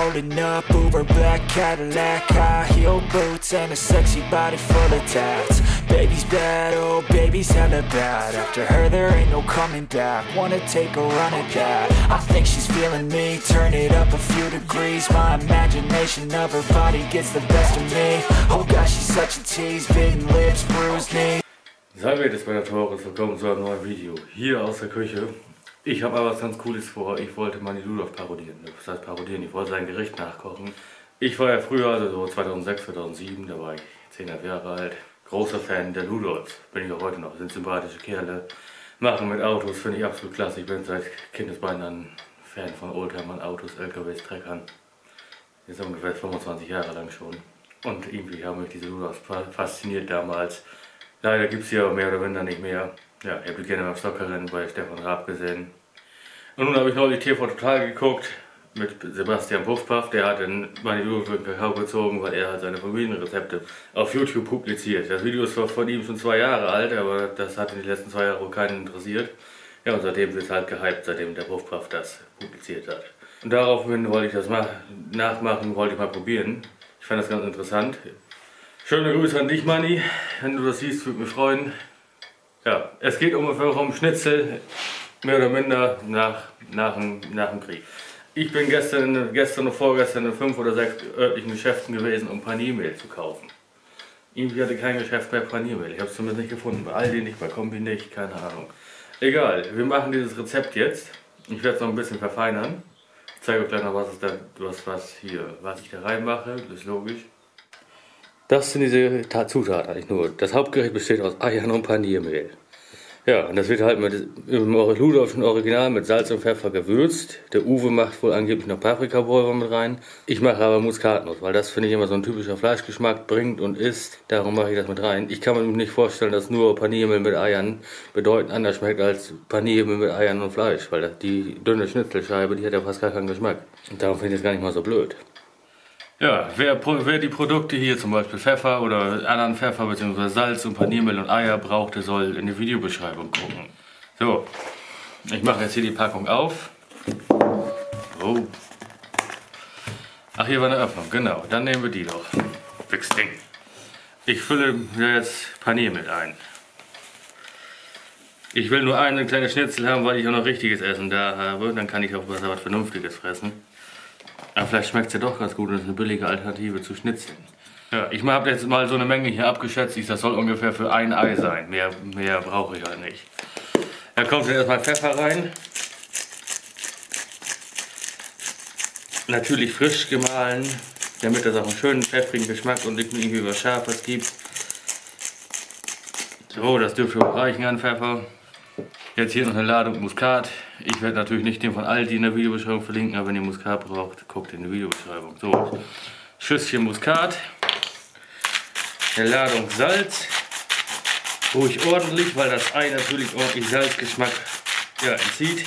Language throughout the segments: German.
rolling up, Uber black Cadillac, high heel boots and a sexy body full of tats. Baby's bad, oh baby's hella bad. After her there ain't no coming back. Wanna take a run at that. I think she's feeling me, turn it up a few degrees. My imagination of her body gets the best of me. Oh gosh, she's such a tease, bitten lips, bruised knees. Salve, das war der Taurus, willkommen zu einem neuen Video. Hier aus der Küche. Ich habe aber was ganz Cooles vor. Ich wollte Manny Ludolf parodieren. Was heißt parodieren? Ich wollte sein Gericht nachkochen. Ich war ja früher, also so 2006, 2007, da war ich 10 Jahre alt. Großer Fan der Ludolfs. Bin ich auch heute noch. Sind sympathische Kerle. Machen mit Autos, finde ich absolut klasse. Ich bin seit Kindesbeinen ein Fan von Oldtimern, Autos, LKWs, Treckern. Jetzt ungefähr 25 Jahre lang schon. Und irgendwie haben mich diese Ludolfs fasziniert damals. Leider gibt es sie aber mehr oder weniger nicht mehr. Ja, ich habe gerne beim Stockerrennen bei Stefan Raab gesehen. Und nun habe ich neulich TV Total geguckt mit Sebastian Puffpaff. Der hat in meine Video für den Kakao gezogen, weil er hat seine Familienrezepte auf YouTube publiziert. Das Video ist von ihm schon 2 Jahre alt, aber das hat in den letzten 2 Jahren keinen interessiert. Ja, und seitdem ist es halt gehypt, seitdem der Puffpaff das publiziert hat. Und daraufhin wollte ich das nachmachen, wollte ich mal probieren. Ich fand das ganz interessant. Schöne Grüße an dich, Manny. Wenn du das siehst, würde mich freuen. Ja, es geht ungefähr um Schnitzel, mehr oder minder nach dem Krieg. Ich bin gestern und vorgestern in 5 oder 6 örtlichen Geschäften gewesen, um Paniermehl zu kaufen. Irgendwie hatte kein Geschäft mehr Paniermehl. Ich habe es zumindest nicht gefunden. Bei Aldi nicht, bei Kombi nicht, keine Ahnung. Egal, wir machen dieses Rezept jetzt. Ich werde es noch ein bisschen verfeinern. Ich zeige euch gleich noch, was ich da reinmache, das ist logisch. Das sind diese Zutaten eigentlich nur. Das Hauptgericht besteht aus Eiern und Paniermehl. Ja, und das wird halt mit im Ludolfschen Original mit Salz und Pfeffer gewürzt. Der Uwe macht wohl angeblich noch Paprikapulver mit rein. Ich mache aber Muskatnuss, weil das finde ich immer so ein typischer Fleischgeschmack bringt und isst. Darum mache ich das mit rein. Ich kann mir nicht vorstellen, dass nur Paniermehl mit Eiern bedeutend anders schmeckt als Paniermehl mit Eiern und Fleisch. Weil die dünne Schnitzelscheibe, die hat ja fast gar keinen Geschmack. Und darum finde ich das gar nicht mal so blöd. Ja, wer die Produkte hier, zum Beispiel Pfeffer oder anderen Pfeffer bzw. Salz und Paniermehl und Eier braucht, der soll in die Videobeschreibung gucken. So, ich mache jetzt hier die Packung auf. Oh. Ach, hier war eine Öffnung, genau. Dann nehmen wir die doch. Fix Ding. Ich fülle jetzt Paniermehl ein. Ich will nur eine kleine Schnitzel haben, weil ich auch noch richtiges Essen da habe. Dann kann ich auch was Vernünftiges fressen. Aber vielleicht schmeckt es ja doch ganz gut und ist eine billige Alternative zu Schnitzeln. Ja, ich habe jetzt mal so eine Menge hier abgeschätzt. Das soll ungefähr für ein Ei sein. Mehr brauche ich halt nicht. Da kommt dann erstmal Pfeffer rein. Natürlich frisch gemahlen, damit das auch einen schönen pfeffrigen Geschmack und nicht irgendwie was Scharfes gibt. So, das dürfte auch reichen an Pfeffer. Jetzt hier noch eine Ladung Muskat. Ich werde natürlich nicht den von Aldi in der Videobeschreibung verlinken, aber wenn ihr Muskat braucht, guckt in die Videobeschreibung. So, Schüsschen Muskat, eine Ladung Salz, ruhig ordentlich, weil das Ei natürlich ordentlich Salzgeschmack entzieht.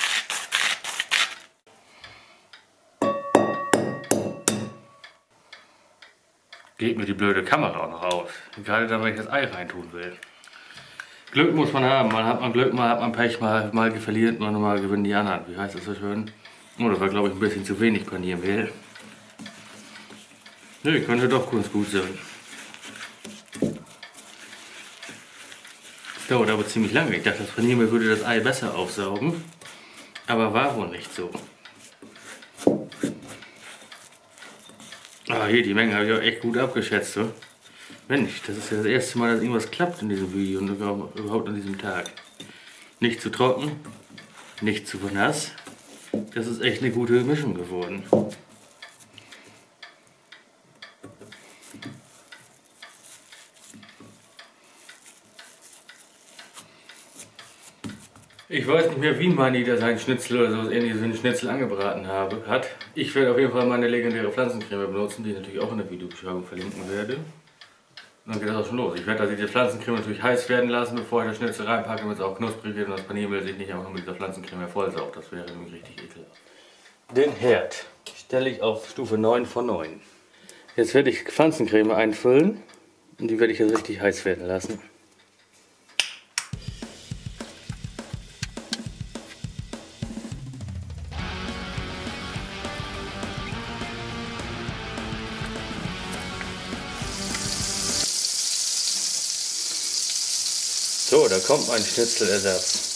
Geht mir die blöde Kamera auch noch aus, gerade dann, wenn ich das Ei reintun will. Glück muss man haben, mal hat man Glück, mal hat man Pech, mal verliert man und mal gewinnen die anderen. Wie heißt das so schön? Oh, das war glaube ich ein bisschen zu wenig Paniermehl. Ne, könnte doch ganz gut sein. Das dauert aber ziemlich lange. Ich dachte, das Paniermehl würde das Ei besser aufsaugen. Aber war wohl nicht so. Ah, hier, die Menge habe ich auch echt gut abgeschätzt. So. Mensch, das ist ja das erste Mal, dass irgendwas klappt in diesem Video und überhaupt an diesem Tag. Nicht zu trocken, nicht zu nass. Das ist echt eine gute Mischung geworden. Ich weiß nicht mehr, wie Manny da seinen Schnitzel oder so ähnliches wie einen Schnitzel angebraten hat. Ich werde auf jeden Fall meine legendäre Pflanzencreme benutzen, die ich natürlich auch in der Videobeschreibung verlinken werde. Und dann geht das auch schon los. Ich werde diese Pflanzencreme natürlich heiß werden lassen, bevor ich das Schnitzel reinpacke, damit es auch knusprig wird und das Paniermehl sich nicht einfach nur mit dieser Pflanzencreme vollsaugt. Das wäre nämlich richtig ekelhaft. Den Herd stelle ich auf Stufe 9 von 9. Jetzt werde ich Pflanzencreme einfüllen und die werde ich jetzt richtig heiß werden lassen. So, da kommt mein Schnitzelersatz.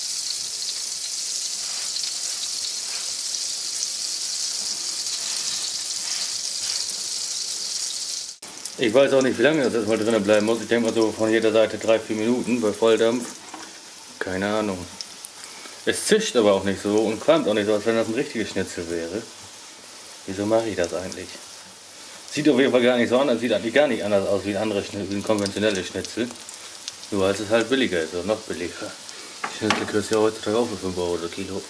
Ich weiß auch nicht, wie lange das jetzt mal drinnen bleiben muss. Ich denke mal so von jeder Seite 3-4 Minuten bei Volldampf. Keine Ahnung. Es zischt aber auch nicht so und qualmt auch nicht so, als wenn das ein richtiges Schnitzel wäre. Wieso mache ich das eigentlich? Sieht auf jeden Fall gar nicht so anders, sieht eigentlich gar nicht anders aus wie ein anderes Schnitzel, wie ein konventionelles Schnitzel. Nur als es halt billiger ist, oder noch billiger. Schnitzel kriegst du ja heutzutage auch für 5 Euro das Kilo.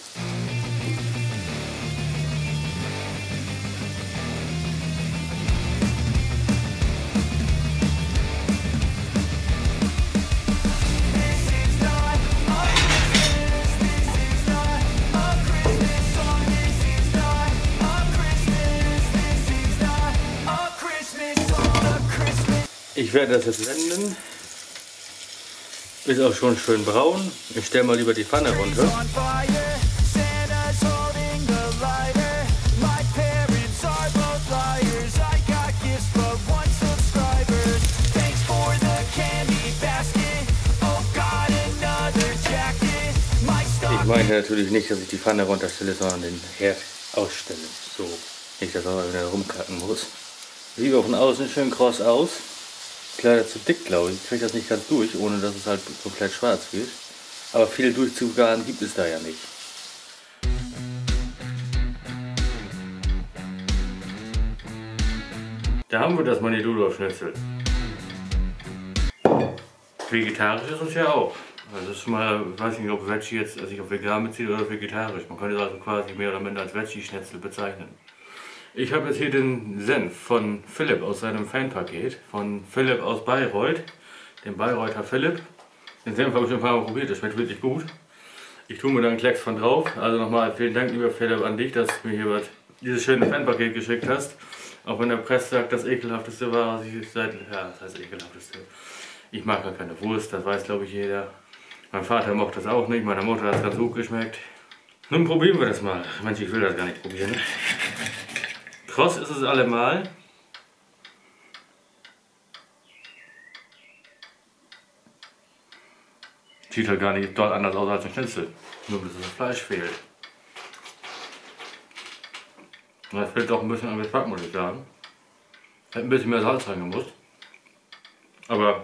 Ich werde das jetzt wenden. Ist auch schon schön braun. Ich stelle mal lieber die Pfanne runter. Ich meine natürlich nicht, dass ich die Pfanne runterstelle, sondern den Herd ausstelle. So, nicht, dass er wieder rumkacken muss. Sieht auch von außen schön kross aus. Leider zu dick, glaube ich. Ich kriege das nicht ganz durch, ohne dass es halt komplett schwarz wird. Aber viel Durchzugarn gibt es da ja nicht. Da haben wir das Manni-Ludolf-Schnitzel. Vegetarisch ist es ja auch. Also das ist mal, ich weiß nicht, ob Veggie jetzt sich auf vegan bezieht oder vegetarisch. Man könnte es also quasi mehr oder minder als Veggie-Schnitzel bezeichnen. Ich habe jetzt hier den Senf von Philipp aus seinem Fanpaket, von Philipp aus Bayreuth, dem Bayreuther Philipp. Den Senf habe ich schon ein paar Mal probiert, der schmeckt wirklich gut. Ich tue mir da einen Klecks von drauf. Also nochmal vielen Dank, lieber Philipp, an dich, dass du mir hier dieses schöne Fanpaket geschickt hast. Auch wenn der Press sagt, das ekelhafteste war, was ich seit... Ja, das heißt ekelhafteste. Ich mag gar keine Wurst, das weiß glaube ich jeder. Mein Vater mochte das auch nicht, meiner Mutter hat es ganz gut geschmeckt. Nun probieren wir das mal. Mensch, ich will das gar nicht probieren. Kross ist es allemal. Sieht halt gar nicht dort anders aus als ein Schnitzel. Nur dass das Fleisch fehlt. Und das fehlt auch ein bisschen an Geschmack, muss ich sagen. Hätte ein bisschen mehr Salz reingemusst. Aber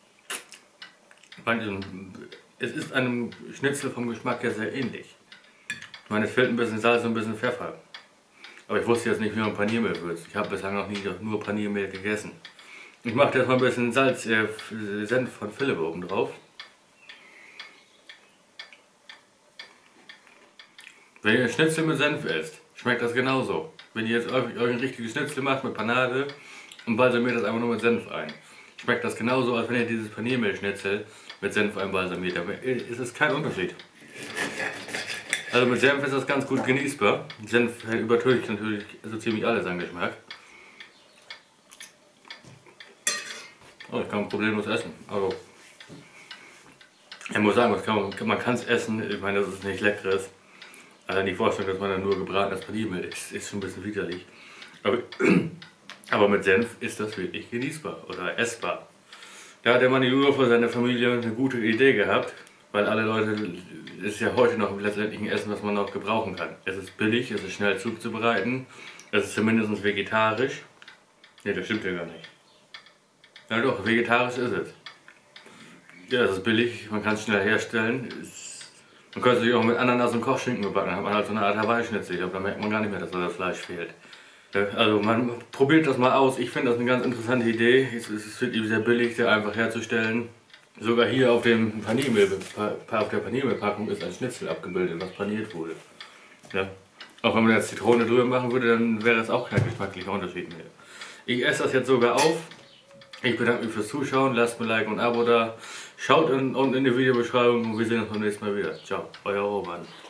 es ist einem Schnitzel vom Geschmack her sehr ähnlich. Ich meine, es fehlt ein bisschen Salz und ein bisschen Pfeffer. Aber ich wusste jetzt nicht, wie man Paniermehl würzt. Ich habe bislang noch nie nur Paniermehl gegessen. Ich mache jetzt mal ein bisschen Senf von Philipp oben drauf. Wenn ihr Schnitzel mit Senf esst, schmeckt das genauso. Wenn ihr jetzt euch ein richtiges Schnitzel macht mit Panade und balsamiert das einfach nur mit Senf ein, schmeckt das genauso, als wenn ihr dieses Paniermehl-Schnitzel mit Senf einbalsamiert. Aber es ist kein Unterschied. Also mit Senf ist das ganz gut genießbar. Senf übertönt natürlich so ziemlich alles an Geschmack. Oh, ich kann problemlos essen. Also, ich muss sagen, man kann es essen. Ich meine, das ist nicht leckeres. Also die Vorstellung, dass man dann nur gebratenes Paniermehl isst, ist schon ein bisschen widerlich. Aber mit Senf ist das wirklich genießbar oder essbar. Da hat der Manni Ludolf für seine Familie eine gute Idee gehabt. Weil alle Leute, es ist ja heute noch letztendlich ein Essen, was man noch gebrauchen kann. Es ist billig, es ist schnell zuzubereiten, es ist zumindest vegetarisch. Ne, das stimmt ja gar nicht. Ja doch, vegetarisch ist es. Ja, es ist billig, man kann es schnell herstellen. Man könnte sich auch mit Ananas und Kochschinken bebacken, dann hat man halt so eine Art Hawaii-Schnitzel. Ich glaube, da merkt man gar nicht mehr, dass da das Fleisch fehlt. Also man probiert das mal aus, ich finde das eine ganz interessante Idee. Es ist wirklich sehr billig, sehr einfach herzustellen. Sogar hier auf der Paniermehlpackung ist ein Schnitzel abgebildet, was paniert wurde. Ja. Auch wenn man jetzt Zitrone drüber machen würde, dann wäre das auch kein geschmacklicher Unterschied mehr. Ich esse das jetzt sogar auf. Ich bedanke mich fürs Zuschauen, lasst mir ein Like und ein Abo da. Schaut unten in die Videobeschreibung und wir sehen uns beim nächsten Mal wieder. Ciao, euer Roman.